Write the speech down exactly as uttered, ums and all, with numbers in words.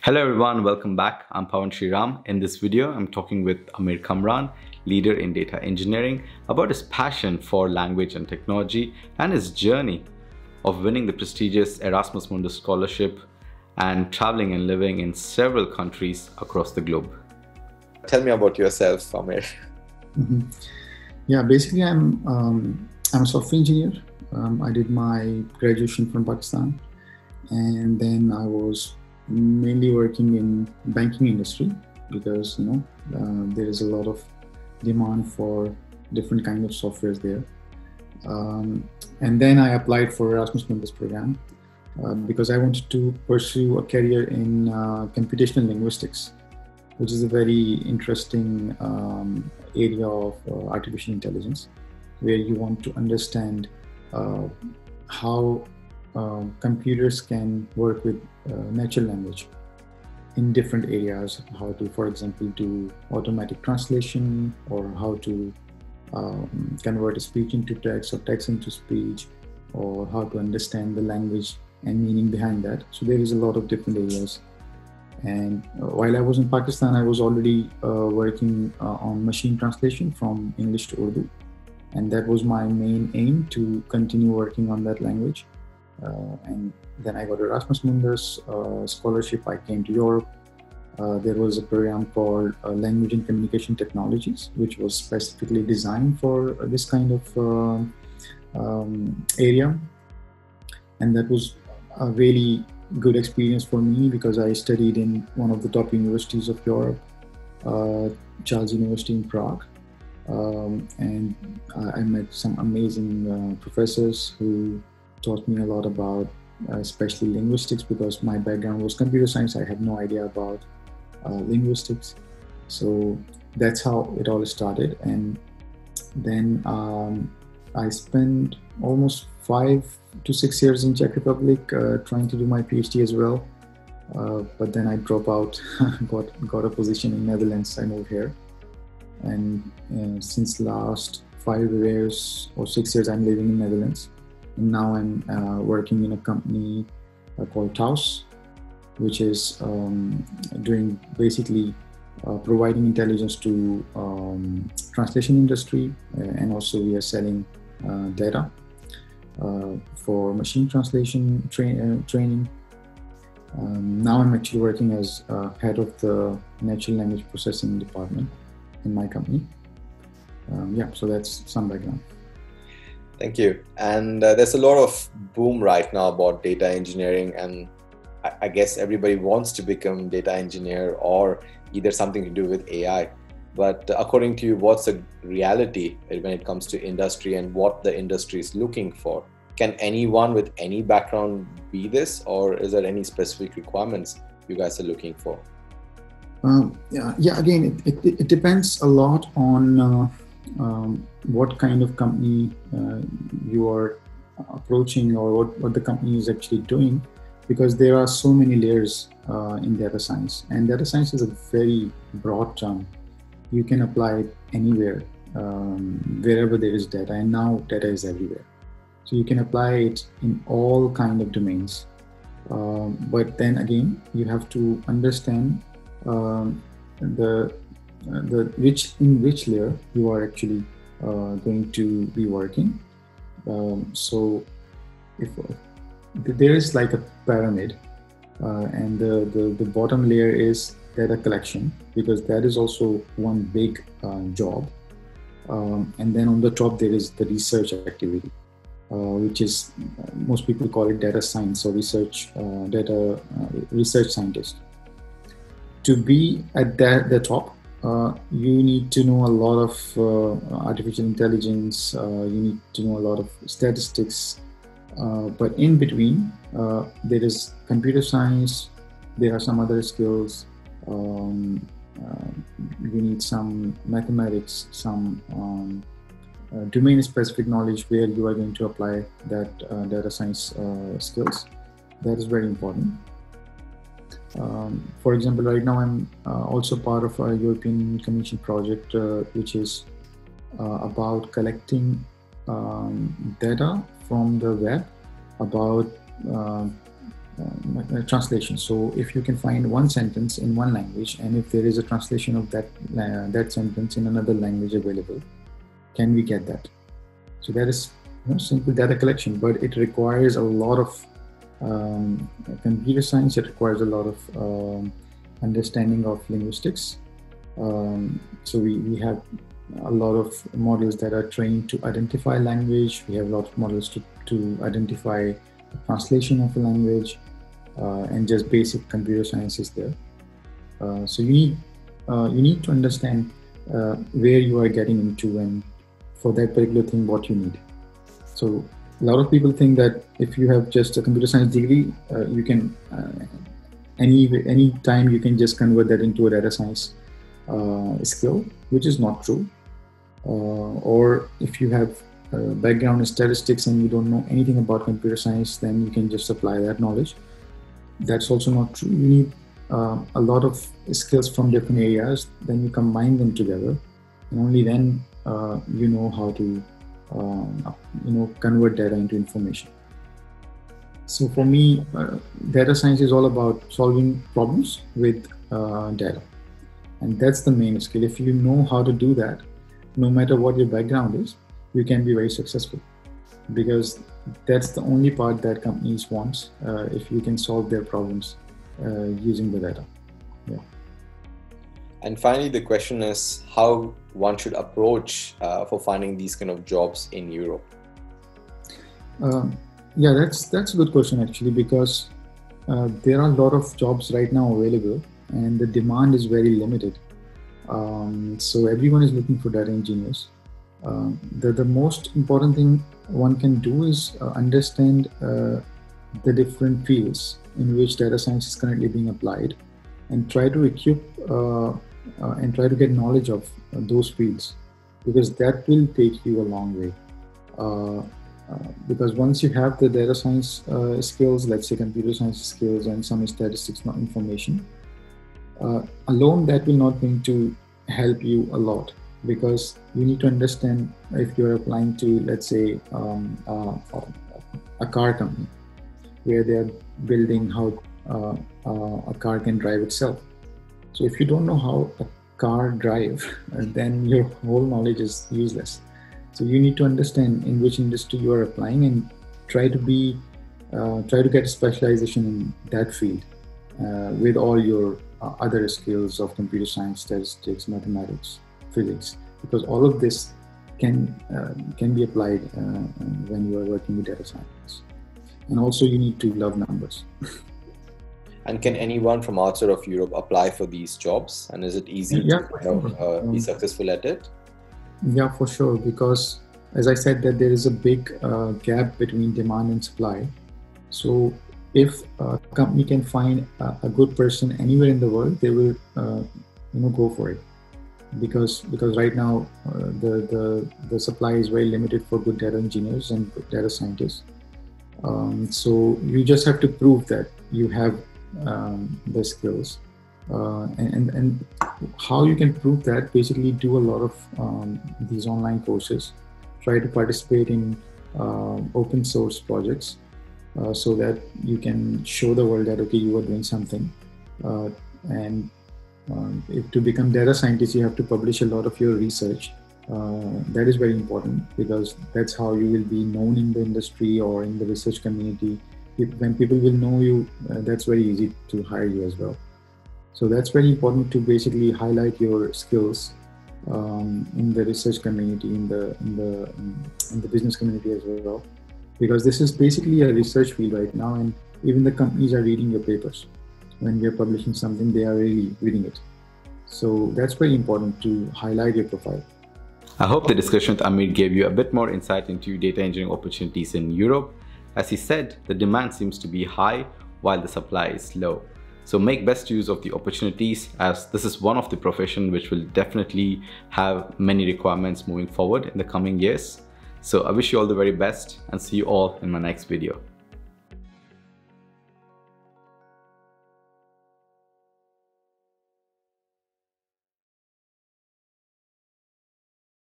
Hello everyone, welcome back. I'm Pavan Sriram. In this video, I'm talking with Amir Kamran, leader in data engineering, about his passion for language and technology and his journey of winning the prestigious Erasmus Mundus Scholarship and traveling and living in several countries across the globe. Tell me about yourself, Amir. Mm-hmm. Yeah, basically I'm, um, I'm a software engineer. Um, I did my graduation from Pakistan, and then I was mainly working in banking industry because you know uh, there is a lot of demand for different kind of softwares there. Um, and then I applied for Erasmus Mundus program uh, because I wanted to pursue a career in uh, computational linguistics, which is a very interesting um, area of uh, artificial intelligence, where you want to understand uh, how uh, computers can work with uh, natural language in different areas, how to, for example, do automatic translation, or how to um, convert a speech into text or text into speech, or how to understand the language and meaning behind that. So there is a lot of different areas. And uh, while I was in Pakistan, I was already uh, working uh, on machine translation from English to Urdu. And that was my main aim, to continue working on that language. Uh, and then I got Erasmus Mundus uh, scholarship. I came to Europe. Uh, there was a program called uh, Language and Communication Technologies, which was specifically designed for this kind of uh, um, area. And that was a really good experience for me because I studied in one of the top universities of Europe, uh, Charles University in Prague. Um, and I met some amazing uh, professors who taught me a lot about uh, especially linguistics, because my background was computer science. I had no idea about uh, linguistics. So that's how it all started. And then um, I spent almost five to six years in Czech Republic uh, trying to do my PhD as well. Uh, but then I dropped out, got, got a position in Netherlands. I moved here. And uh, since last five years or six years, I'm living in Netherlands. And now I'm uh, working in a company uh, called Taus, which is um, doing basically uh, providing intelligence to um, translation industry, uh, and also we are selling uh, data uh, for machine translation tra uh, training. Um, now I'm actually working as uh, head of the natural language processing department in my company. Um, yeah, so that's some background. Thank you. And uh, there's a lot of boom right now about data engineering, and I, I guess everybody wants to become data engineer or either something to do with A I. But uh, according to you, what's the reality when it comes to industry and what the industry is looking for? Can anyone with any background be this, or is there any specific requirements you guys are looking for? Um, yeah, yeah, again, it, it, it depends a lot on uh, um, what kind of company uh, you are approaching, or what, what the company is actually doing, because there are so many layers uh, in data science, and data science is a very broad term. You can apply it anywhere, um, wherever there is data, and now data is everywhere. So you can apply it in all kind of domains. Um, but then again, you have to understand Um, the uh, the which in which layer you are actually uh, going to be working. Um, so if uh, there is like a pyramid, uh, and the, the the bottom layer is data collection, because that is also one big uh, job. Um, and then on the top there is the research activity, uh, which is uh, most people call it data science or research uh, data uh, research scientist. To be at that, the top, uh, you need to know a lot of uh, artificial intelligence, uh, you need to know a lot of statistics, uh, but in between, uh, there is computer science, there are some other skills, um, uh, you need some mathematics, some um, uh, domain-specific knowledge where you are going to apply that uh, data science uh, skills. That is very important. Um, for example, right now I'm uh, also part of a European Commission project, uh, which is uh, about collecting um, data from the web about uh, uh, translation. So if you can find one sentence in one language, and if there is a translation of that uh, that sentence in another language available, can we get that? So that is, you know, simple data collection, but it requires a lot of um, computer science. It requires a lot of um, understanding of linguistics. Um, so we, we have a lot of models that are trained to identify language. We have a lot of models to, to identify the translation of a language, uh, and just basic computer science is there. Uh, so you need uh, you need to understand uh, where you are getting into, and for that particular thing what you need. So a lot of people think that if you have just a computer science degree, uh, you can uh, any any time you can just convert that into a data science uh, skill, which is not true. Uh, or if you have a background in statistics and you don't know anything about computer science, then you can just apply that knowledge. That's also not true. You need uh, a lot of skills from different areas, then you combine them together, and only then uh, you know how to um, you know convert data into information. So for me, uh, data science is all about solving problems with uh, data, and that's the main skill. If you know how to do that, no matter what your background is, you can be very successful, because that's the only part that companies want, uh, if you can solve their problems uh, using the data. Yeah. And finally, the question is how one should approach uh, for finding these kind of jobs in Europe. Um, yeah, that's that's a good question actually, because uh, there are a lot of jobs right now available, and the demand is very limited. Um, so everyone is looking for data engineers. Um, the, the most important thing one can do is uh, understand uh, the different fields in which data science is currently being applied, and try to equip uh, uh, and try to get knowledge of uh, those fields, because that will take you a long way. Uh, uh, because once you have the data science uh, skills, let's say computer science skills and some statistics information, Uh, alone that will not going to help you a lot, because you need to understand if you're applying to, let's say, um, uh, a car company where they're building how uh, uh, a car can drive itself. So if you don't know how a car drive, then your whole knowledge is useless. So you need to understand in which industry you are applying, and try to be uh, try to get a specialization in that field uh, with all your Uh, other skills of computer science, statistics, mathematics, physics, because all of this can uh, can be applied uh, when you are working with data science. And also you need to love numbers. And can anyone from outside of Europe apply for these jobs? And is it easy yeah, to you know, uh, be um, successful at it? Yeah, for sure. Because as I said, that there is a big uh, gap between demand and supply. So if a company can find a, a good person anywhere in the world, they will, uh, you know, go for it. Because because right now uh, the the the supply is very limited for good data engineers and good data scientists. Um, so you just have to prove that you have um, the skills, uh, and, and and how you can prove that? Basically, do a lot of um, these online courses. Try to participate in uh, open source projects. Uh, so that you can show the world that, okay, you are doing something. Uh, and um, if to become data scientist, you have to publish a lot of your research. Uh, that is very important, because that's how you will be known in the industry or in the research community. If, when people will know you, uh, that's very easy to hire you as well. So that's very important to basically highlight your skills um, in the research community, in the in the in the business community as well. Because this is basically a research field right now, and even the companies are reading your papers. When you're publishing something, they are really reading it. So that's very important to highlight your profile. I hope the discussion with Amir gave you a bit more insight into data engineering opportunities in Europe. As he said, the demand seems to be high while the supply is low. So make best use of the opportunities, as this is one of the professions which will definitely have many requirements moving forward in the coming years. So I wish you all the very best, and see you all in my next video.